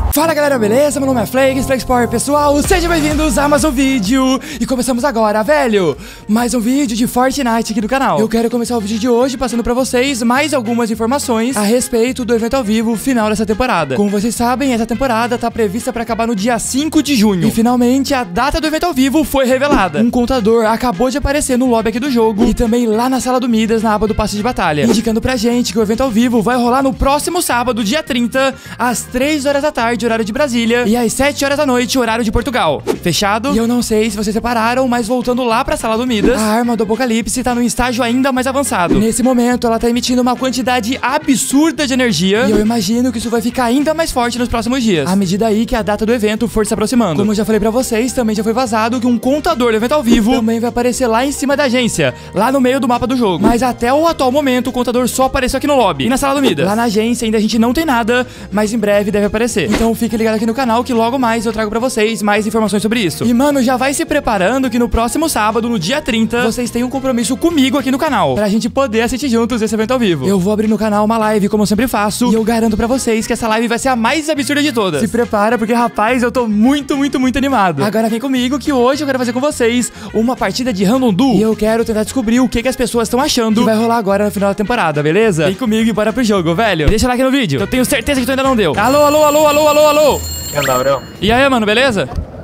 Fala galera, beleza? Meu nome é Flakes, Flakes Power pessoal, sejam bem-vindos a mais um vídeo. E começamos agora, velho, mais um vídeo de Fortnite aqui do canal. Eu quero começar o vídeo de hoje passando pra vocês mais algumas informações a respeito do evento ao vivo final dessa temporada. Como vocês sabem, essa temporada tá prevista pra acabar no dia 5 de junho. E finalmente a data do evento ao vivo foi revelada. Um contador acabou de aparecer no lobby aqui do jogo e também lá na sala do Midas, na aba do passe de batalha, indicando pra gente que o evento ao vivo vai rolar no próximo sábado, dia 30, às 3 horas da tarde, horário de Brasília, e às 7 horas da noite, horário de Portugal. Fechado? E eu não sei se vocês separaram, mas voltando lá pra sala do Midas, a arma do Apocalipse tá num estágio ainda mais avançado. Nesse momento, ela tá emitindo uma quantidade absurda de energia, e eu imagino que isso vai ficar ainda mais forte nos próximos dias, à medida aí que a data do evento for se aproximando. Como eu já falei pra vocês, também já foi vazado que um contador do evento ao vivo também vai aparecer lá em cima da agência, lá no meio do mapa do jogo. Mas até o atual momento, o contador só apareceu aqui no lobby e na sala do Midas. Lá na agência ainda a gente não tem nada, mas em breve deve aparecer. Então fique ligado aqui no canal que logo mais eu trago pra vocês mais informações sobre isso. E mano, já vai se preparando que no próximo sábado, no dia 30, vocês têm um compromisso comigo aqui no canal, pra gente poder assistir juntos esse evento ao vivo. Eu vou abrir no canal uma live, como eu sempre faço, e eu garanto pra vocês que essa live vai ser a mais absurda de todas. Se prepara, porque rapaz, eu tô muito animado. Agora vem comigo que hoje eu quero fazer com vocês uma partida de Random Duel, e eu quero tentar descobrir o que as pessoas estão achando que vai rolar agora no final da temporada, beleza? Vem comigo e bora pro jogo, velho. Deixa o like no vídeo, eu tenho certeza que tu ainda não deu. Alô, alô, alô, alô, alô, alô. ¿Qué onda, bro? E aí, mano, beleza?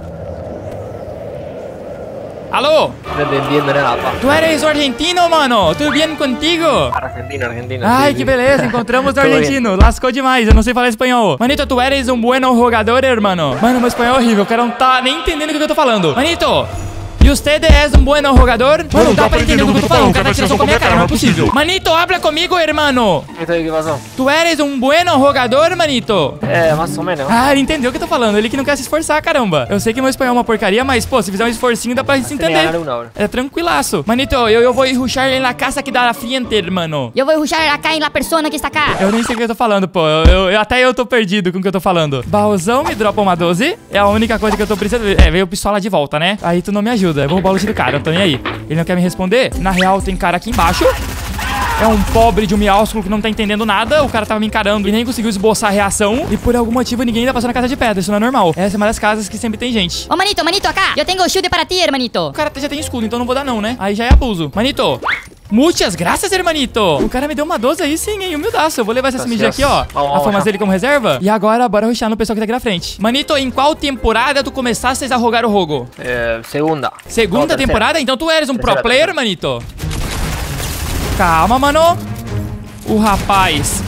Alô? No te entiendo nada, pa. Tu eres o argentino, mano? Tudo bem contigo? Argentino. Ai, Sí, que sí. beleza, encontramos o Tudo bem. argentino. Lascou demais, eu não sei falar espanhol. Manito, tu eres um bueno jogador, hermano. Mano, meu espanhol é horrível, o cara não tá nem entendendo o que eu tô falando. Manito, e usted es un bueno jogador? Mano, dá pra entender o que eu tô falando, o cara tá tirando som com a minha cara, não é possível. Manito, habla comigo, hermano. ¿Qué pasó? Tu eres um bueno jogador, manito? Más o menos. Ah, ele entendeu o que eu tô falando, ele que não quer se esforçar, caramba. Eu sei que meu espanhol é uma porcaria, mas, pô, se fizer um esforcinho dá pra se Tenía que entender. ganar una hora. É tranquilaço. Manito, eu vou rushar em la casa que dá na frente, hermano. Yo voy a rushar acá en la persona que está acá. Eu nem sei o que eu tô falando, pô. Até eu tô perdido com o que eu tô falando. Baúzão me dropa uma 12. É a única coisa que eu tô precisando. É, veio pistola de volta, né? Aí tu não me ajuda. Eu vou roubar o loot do cara, eu tô nem aí. Ele não quer me responder. Na real, tem cara aqui embaixo. É um pobre de um miásculo que não tá entendendo nada. O cara tava me encarando e nem conseguiu esboçar a reação. E por algum motivo ninguém ainda passou na casa de pedra. Isso não é normal. Essa é uma das casas que sempre tem gente. Oh, manito, acá. Yo tengo shield para ti, hermanito. O cara já tem escudo, então não vou dar não, né? Aí já é abuso. Manito, muitas graças, hermanito. O cara me deu uma 12 aí sim, hein? Humildaço. Eu vou levar essa SMG aqui, ó. A famas dele como reserva. E agora, bora rushar no pessoal que tá aqui na frente. Manito, em qual temporada tu começaste a jogar o jogo? Segunda. Segunda No, tercera. temporada? Então tu eres um pro Terceira player, manito? Calma, mano. O rapaz.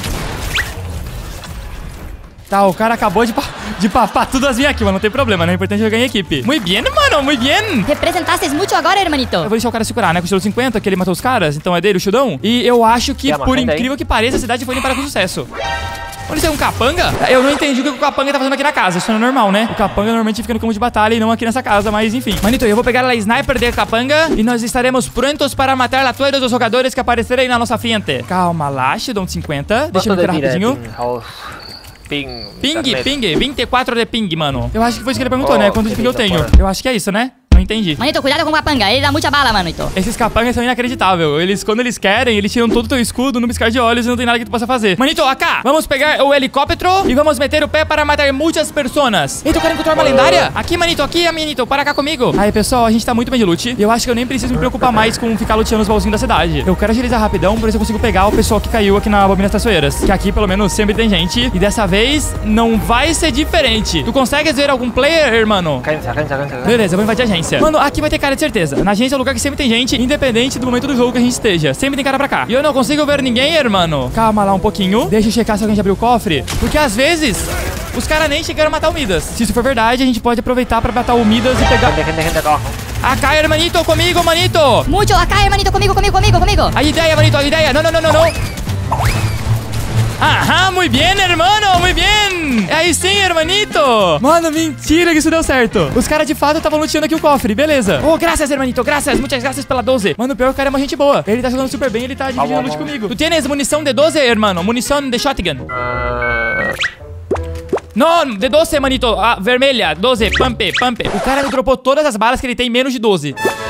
Tá, o cara acabou de papar tudo as minhas aqui, mano. Não tem problema, né? O importante é jogar em equipe. Muito bem, mano, muito bem. Representaste mucho agora, hermanito. Eu vou deixar o cara se curar, né? Com o estilo 50, que ele matou os caras. Então é dele o chudão. E eu acho que, Tem uma por renda incrível aí? que pareça, a cidade foi limpada com sucesso. Onde tem um capanga? Eu não entendi o que o capanga tá fazendo aqui na casa. Isso não é normal, né? O capanga normalmente fica no campo de batalha e não aqui nessa casa, mas enfim. Manito, eu vou pegar a sniper de capanga e nós estaremos prontos para matar a todos os jogadores que aparecerem na nossa frente. Calma lá, Shidon 50. Deixa eu me curar rapidinho. Ping, 24 de ping, mano. Eu acho que foi isso que ele perguntou, né? Quanto de ping eu tenho? Eu acho que é isso, né? Não entendi. Manito, cuidado com o capanga. Ele dá mucha bala, manito. Esses capangas são inacreditáveis. Quando eles querem, eles tiram todo o teu escudo no piscar de olhos e não tem nada que tu possa fazer. Manito, acá, vamos pegar o helicóptero e vamos meter o pé para matar muitas pessoas. Eita, eu quero encontrar uma lendária. Aqui, manito, para cá comigo. Aí, pessoal, a gente tá muito bem de loot. E eu acho que eu nem preciso me preocupar mais com ficar luteando os baúzinhos da cidade. Eu quero agilizar rapidão pra ver se eu consigo pegar o pessoal que caiu aqui na Bobina das Traiçoeiras. Que aqui, pelo menos, sempre tem gente. E dessa vez, não vai ser diferente. Tu consegues ver algum player, irmão? Cállense. Beleza, eu vou invadir a agência. Mano, aqui vai ter cara de certeza. Na agência é um lugar que sempre tem gente, independente do momento do jogo que a gente esteja. Sempre tem cara pra cá. E eu não consigo ver ninguém, hermano. Calma lá um pouquinho. Deixa eu checar se alguém já abriu o cofre. Porque às vezes, os caras nem chegaram a matar o Midas. Se isso for verdade, a gente pode aproveitar pra matar o Midas e pegar... Gente acá abajo. Acá, hermanito, comigo, manito. Mucho acá, hermanito, comigo. A ideia, manito, a ideia. Não. Aham, muito bem, hermano, muito bem. É aí sim, hermanito. Mano, mentira que isso deu certo. Os caras de fato estavam luteando aqui o cofre, beleza. Oh, graças, hermanito, graças, muitas graças pela 12. Mano, o pior é que o cara é uma gente boa. Ele tá jogando super bem, ele tá dividindo loot comigo. Tu tienes munição de 12, hermano? Munição de shotgun? Não, de 12, manito. Ah, vermelha, 12, pump. O cara me dropou todas as balas que ele tem, menos de 12.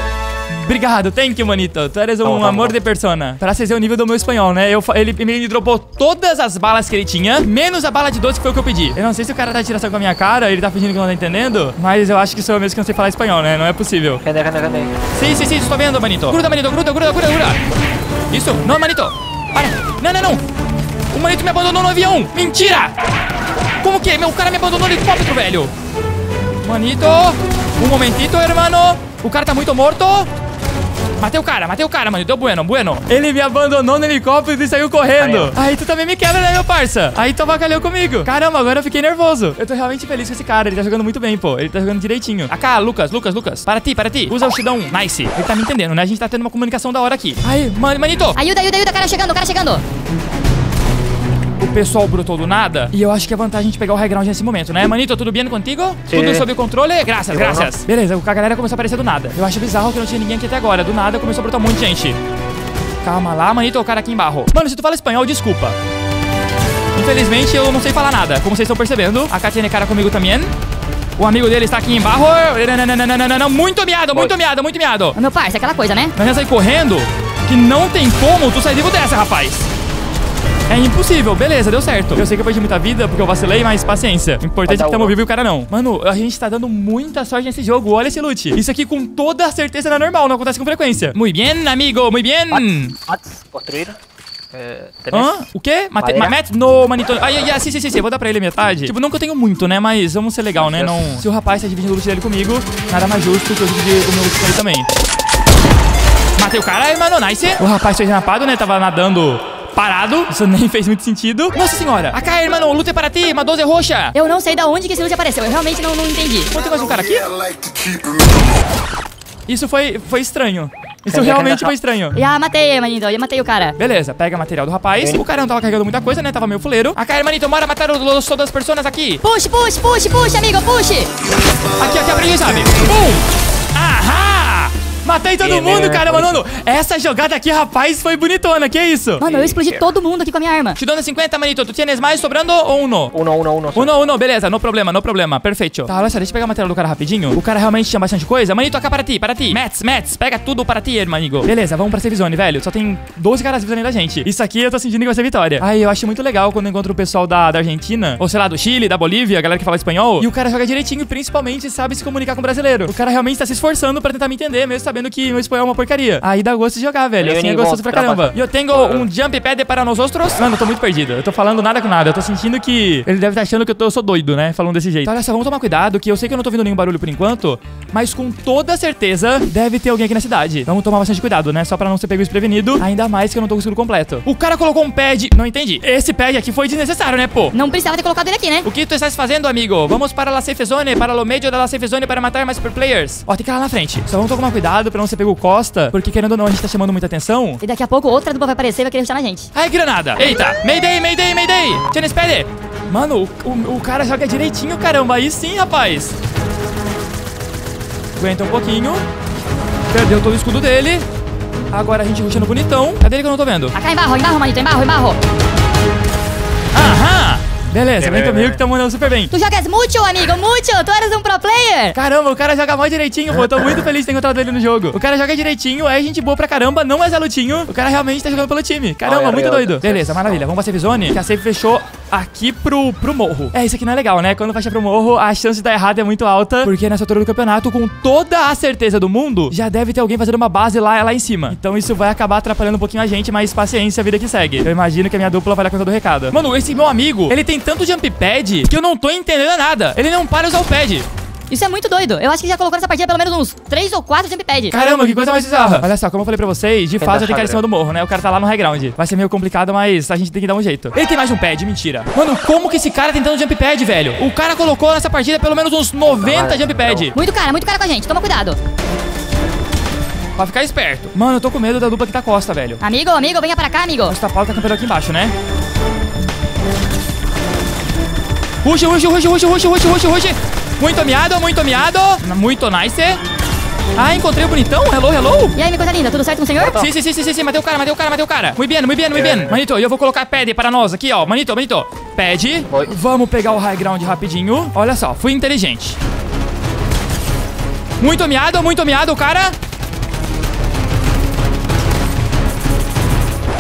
Obrigado, thank you, manito. Tu eres um amor de persona. Pra vocês verem o nível do meu espanhol, né? Ele me dropou todas as balas que ele tinha, menos a bala de 12 que foi o que eu pedi. Eu não sei se o cara tá tirando com a minha cara, ele tá fingindo que não tá entendendo, mas eu acho que sou eu mesmo que não sei falar espanhol, né? Não é possível. Cadê? Sim, estou vendo, manito. Gruda, manito, gruda. Isso, não, manito. Para. Não. O manito me abandonou no avião. Mentira. Como que? O cara me abandonou no helicóptero, velho. Manito, um momentito, hermano. O cara tá muito morto. Matei o cara, mano. Deu bueno. Ele me abandonou no helicóptero e saiu correndo. Aí tu também me quebra, né, meu parça? Aí tu avacalhou comigo. Caramba, agora eu fiquei nervoso. Eu tô realmente feliz com esse cara. Ele tá jogando muito bem, pô. Ele tá jogando direitinho. Acá, Lucas. Para ti. Usa o Shidão. Nice. Ele tá me entendendo, né? A gente tá tendo uma comunicação da hora aqui. Aí, manito. Ajuda, cara chegando. O pessoal brotou do nada. E eu acho que é vantagem a gente pegar o high ground nesse momento, né? Manito, tudo bem contigo? Sim. Tudo sob controle? Graças. Beleza, a galera começou a aparecer do nada. Eu acho bizarro que não tinha ninguém aqui até agora. Do nada começou a brotar um monte de gente. Calma lá, manito, o cara aqui embaixo. Mano, se tu fala espanhol, desculpa. Infelizmente, eu não sei falar nada. Como vocês estão percebendo. Acá tem cara comigo também. O amigo dele está aqui embaixo. Não. Muito miado. Meu parça, aquela coisa, né? Nós vamos sair correndo, que não tem como tu sair vivo dessa, rapaz. É impossível, beleza, deu certo. Eu sei que eu perdi muita vida porque eu vacilei, mas paciência. O importante é que estamos vivos e o cara não. Mano, a gente tá dando muita sorte nesse jogo. Olha esse loot. Isso aqui com toda certeza não é normal, não acontece com frequência. Muy bien, amigo, muy bien. Construir. O quê? No, manito. Sim. Vou dar pra ele metade. Tipo, não que eu tenho muito, né? Mas vamos ser legal, né? Não... Se o rapaz tá dividindo o loot dele comigo, nada mais justo que eu dividir o meu loot com ele também. Matei o cara aí, mano. Nice. O rapaz foi rapado, né? Tava nadando parado. Isso nem fez muito sentido. Nossa senhora. Acá, irmão, luta para ti. Uma 12 roxa. Eu não sei da onde que esse loot apareceu. Eu realmente não entendi. Tem mais um cara aqui? Isso foi estranho. Isso realmente foi estranho. Matei, manito. Matei o cara. Beleza, pega material do rapaz. O cara não tava carregando muita coisa, né? Tava meio fuleiro. Acá, manito, bora matar todas as pessoas aqui. Push, amigo, push. Aqui, aprendi, sabe? Ahá! Matei todo mundo, cara, mano. Essa jogada aqui, rapaz, foi bonitona. Que isso? Mano, eu explodi todo mundo aqui com a minha arma. Te dando 50, manito. Tu tienes mais sobrando ou uno? Uno. Beleza, no problema. Perfeito. Tá, olha só, deixa eu pegar o material do cara rapidinho. O cara realmente tinha bastante coisa. Manito, acá para ti. Mets, pega tudo para ti, hermanigo. Beleza, vamos pra safe zone, velho. Só tem 12 caras vivos da gente. Isso aqui eu tô sentindo que vai ser vitória. Aí, eu acho muito legal quando eu encontro o pessoal da Argentina, ou sei lá, do Chile, da Bolívia, a galera que fala espanhol. E o cara joga direitinho, principalmente sabe se comunicar com o brasileiro. O cara realmente tá se esforçando pra tentar me entender, mesmo sabendo que meu espanhol é uma porcaria. Aí dá gosto de jogar, velho. Assim é gostoso pra caramba. E eu tenho um jump pad para nós outros. Mano, eu tô muito perdido. Eu tô falando nada com nada. Eu tô sentindo que ele deve estar achando que eu sou doido, né? Falando desse jeito. Então, olha só, vamos tomar cuidado, que eu sei que eu não tô vendo nenhum barulho por enquanto, mas com toda certeza deve ter alguém aqui na cidade. Vamos tomar bastante cuidado, né? Só pra não ser pego desprevenido. Ainda mais que eu não tô com o escudo completo. O cara colocou um pad. Não entendi. Esse pad aqui foi desnecessário, né, pô? Não precisava ter colocado ele aqui, né? O que tu estás fazendo, amigo? Vamos para la safe zone, para o meio da safe zone para matar mais super players. Ó, tem que ir lá na frente. Só vamos tomar cuidado pra não ser pego costa, porque querendo ou não, a gente tá chamando muita atenção. E daqui a pouco outra dupla vai aparecer e vai querer chutar na gente. Ai, granada. Eita. Mayday. Tienes pede. Mano, o cara joga direitinho, caramba. Aí sim, rapaz. Aguenta um pouquinho. Perdeu todo o escudo dele. Agora a gente rushando bonitão. Cadê ele que eu não tô vendo? Acá embarro, manito. Embarro. Aham. Beleza, vem comigo que tá mandando super bem. Tu jogas muito, amigo, muito. Tu eres um pro player. Caramba, o cara joga mais direitinho, pô. Eu tô muito feliz de ter encontrado ele no jogo. O cara joga direitinho, é gente boa pra caramba, não é Zé Lutinho. O cara realmente tá jogando pelo time. Caramba, muito doido. Beleza, maravilha. Vamos pra safe zone, que a safe fechou aqui pro morro. Isso aqui não é legal, né? Quando fecha pro morro, a chance de dar errado é muito alta, porque nessa altura do campeonato, com toda a certeza do mundo, já deve ter alguém fazendo uma base lá em cima. Então isso vai acabar atrapalhando um pouquinho a gente, mas paciência, a vida que segue. Eu imagino que a minha dupla vai dar conta do recado. Mano, esse meu amigo, ele tem tanto jump pad que eu não tô entendendo nada. Ele não para de usar o pad. Isso é muito doido. Eu acho que já colocou nessa partida pelo menos uns 3 ou 4 jump pads. Caramba, que coisa mais bizarra. Olha só, como eu falei pra vocês, de fato eu tenho que ir em cima do morro, né? O cara tá lá no high ground. Vai ser meio complicado, mas a gente tem que dar um jeito. Ele tem mais de um pad, mentira. Mano, como que esse cara tem tanto jump pad, velho? O cara colocou nessa partida pelo menos uns 90 jump pad. Muito cara com a gente. Toma cuidado. Pra ficar esperto. Mano, eu tô com medo da dupla que tá costa, velho. Amigo, venha pra cá, amigo. Nossa, Paulo tá campeão aqui embaixo, né? Rush. Muito miado. Muito nice. Ah, encontrei o bonitão. Hello. E aí, minha coisa linda, tudo certo com o senhor? Sim. Matei o cara. Muito bem. Manito, eu vou colocar pad para nós aqui, ó. Manito. Pad. Vamos pegar o high ground rapidinho. Olha só, fui inteligente. Muito miado o cara.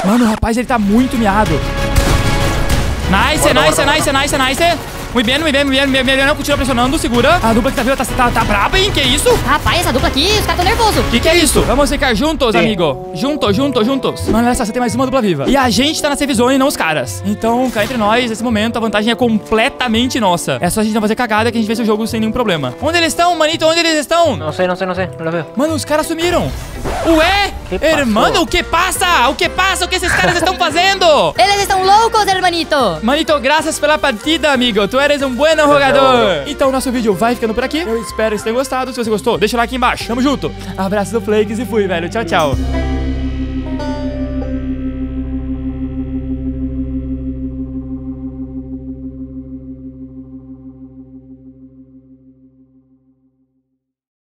Mano, o rapaz, ele tá muito miado. Nice, nice. Muito bem, não, continua pressionando, segura. A dupla que tá vindo tá braba, hein? Que isso? Rapaz, essa dupla aqui, os caras tão nervosos. Que é isso? Vamos ficar juntos, amigo. Juntos. Mano, olha só, você tem mais uma dupla viva. E a gente tá na safe zone, não os caras. Então, cá entre nós, nesse momento, a vantagem é completamente nossa. É só a gente não fazer cagada que a gente vence o jogo sem nenhum problema. Onde eles estão, manito? Onde eles estão? Não sei. Não lo veo. Mano, os caras sumiram. Ué? Hermano, o que passa? O que esses caras estão fazendo? Eles estão loucos, hermanito. Manito, graças pela partida, amigo. Tu eres um bom jogador. Então, nosso vídeo vai ficando por aqui. Eu espero que vocês tenham gostado. Se você gostou, deixa o like aqui embaixo. Tamo junto. Abraço do Flakes e fui, velho. Tchau, tchau.